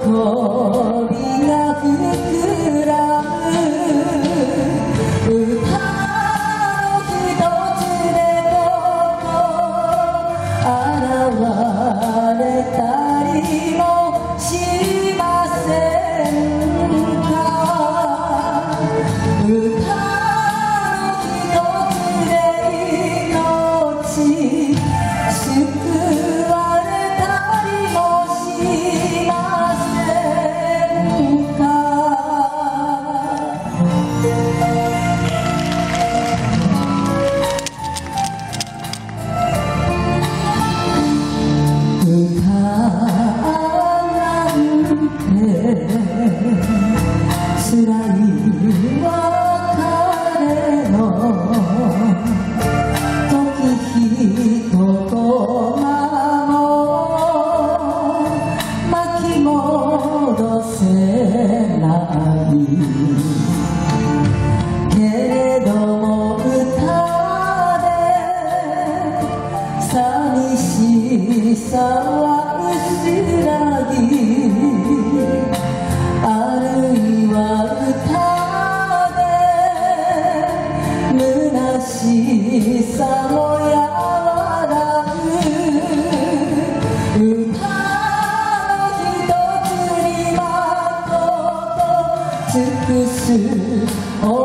びが膨らむ歌の一つで現れたりもしませんか。歌の一つで命救われたりもしませんか。歌なんて辛い別れの時ひとコマも巻き戻せないけれども歌で寂しさは薄らぎあるいは歌で虚しさも和らぐ歌の一つにまこと尽くす